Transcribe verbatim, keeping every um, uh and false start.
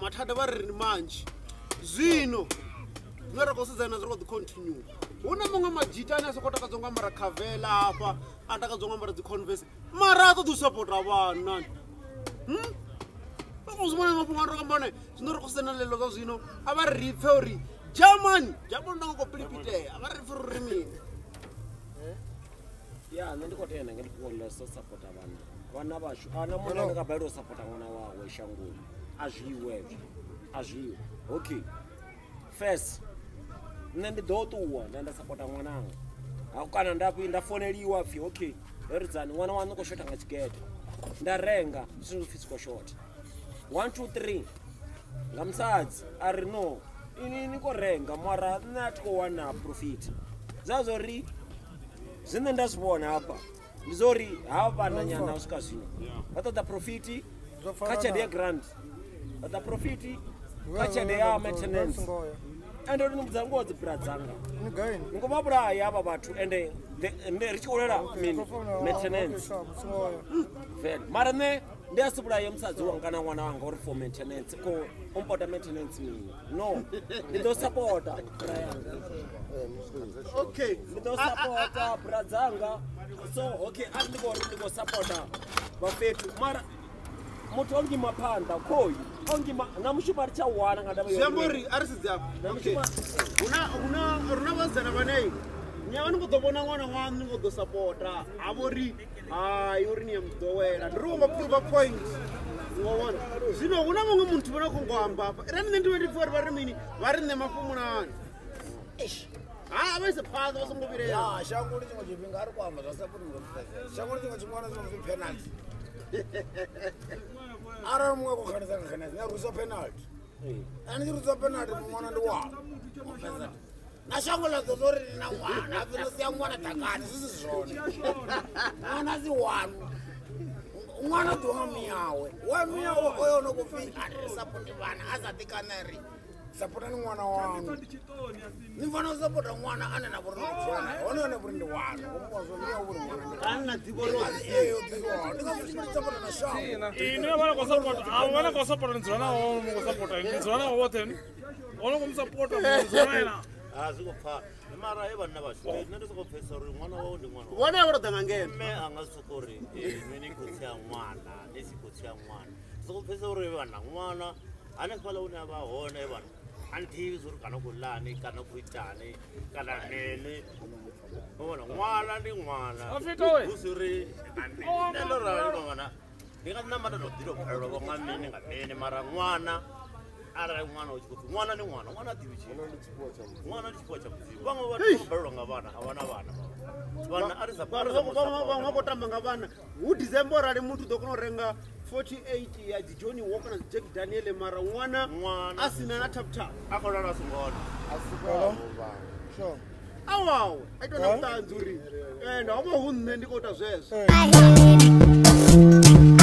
mathada va ri manji zwino nga ri khou sedzana zwi khou ḓi continue hu na muṅwe majita ane a sokou takadzwa nga ambara khavela hafha a takadzwa nga ambara dzi converse mara a ṱoḓi u sapota vhana vha khou zwi vhona mafhungo a ndo kambane zwino ri khou sedzana lelo zwa zwino a vha ri pfe uri german german nda nga khou pilipitea a vha ri pfe uri mini ya nṋe ndi khou tenda nga ndi khou lesa sapota vhana vhana vhashu ana muna ndi nga balelwa u sapota ṅwana wawe shangoni a zwiiwe a zwiiwe okay first nṋe ndi ḓo ṱuwa nda nda sapota ṅwananga hau kana nda nda foneliwa pfhi okay heridzani ṅwana waṋu khou shotha nga tshigede nda renga zwithu pfhi sikho shotha one two three nga musadzi a ri no ini ni khou renga mara nṋe a thi khou wana profit zwa zwo ri zwine nda zwi vhona hafha ndi zwa uri havha vhana nyana u swika zwino vha ṱoḓa profiti kha tshelede ya grant vha ṱoḓa profiti kha tshelede ya maintenance ende uri ni mudza ngoho dzi bra dzanga ni khou vha vhulaya havha vhathu ende ri tshi khou lela mini maintenance vele mara nṋe ndi a si vhulaye musadzi wanga kana ṅwana wanga uri for maintenance ko umpota maintenance mini no ndi ḓo sapota bra yanga okay ndi ḓo sapota bra dzanga so okay a ndi khou ri ndi khou sapota vhafhethu mara muthu o ngima phanḓa khoyu o ngima na mushumo a ri tsha wana nga ndavha zwi amba uri a ri sedzi afho okay hu na vhasidzana vhane nya ni khou ḓo vhona ṅwana waṋu ni khou ḓo sapota ha vha uri hayi uri ni ya muḓowela ndi ri u nga prova point ngo vhona zwino hu na muṅwe muthu vhona khou ngo amba hafha ra nṋe ndi vhe ndi pfha uri vha ri mini vha ri nṋe mafhumulani ha vha ise phanḓa vha songo vhileya shangoni tshiṅwe tshifhinga a ri khou amba zwa sapoti shangoni tshiṅwe tshimwana tshiṅwe pfhi penalty arali muṅwe khou khanisa nga khanisa ni a rusa penalty ani tshi rusa penalty ṅwana ndi wao na shango ḽa ḓo uri na ṅwana a fhino sia ṅwana ḓakani zwi si zwone ṅwana si wanu ṅwana ḓiwa nga miyawe wa miyawe oyo no khou pfhi a ri sapoti vhana a sa ḓikana ri sapotani ṅwana wanu ni fanela u sapota ṅwana ane na vhori no dzula naye hone hone vhuri ndi wanu omuvhazwa miyawe vhuri ṅwana ndi kana na dzivho ḽo eyo ḓiwa ndi nga musi ndi sapota na shango ini vhana khou sapota a vhana khou sapota ni dzula nawo mu khou sapota ni dzula nawo woṱhe ni ono khou musapota mu dzula naye na a zwi khou pfha mara he vhanna vhashu nṋe ndi sokou pfhesesa uri ṅwana wawo ndi ṅwana vhone a vha tou ḓa nga ngeno mme a nga si sokou uri nṋe ni khou tsia ṅwana ni si khou tsia ṅwana sokou pfhesesa uri vhana ṅwana hanefhaḽa hune a vha hone vhana a nḓivhi zwa uri kana khou ḽani kana khou itani kana nene vhona ṅwana ndi ṅwana hu si uri nṋe ndo rali ṅwana ndi nga nṋa mata tou ḓi tou bvelelwa vho nga mini nga mini mara ṅwana arali ṅwana u tshi khou pfhi ṅwana ndi ṅwana ṅwana a ḓivhi tshithu ṅwana ndi tshifuwo tsha mudzimu vhaṅwe vhathu vho balelwa nga vhana a vha na vhana vhana a ri sa vhaṅwe khou tamba nga vhana hu december arali muthu ḓo kona u renga forty eight ya dzi johnny walker na dzi jack daniel mara ṅwana a sina na tap tap a khou lala a songo ona awawe a ita na vhuṱanzi uri ende havha hu nṋe ndi khou ita zwezwo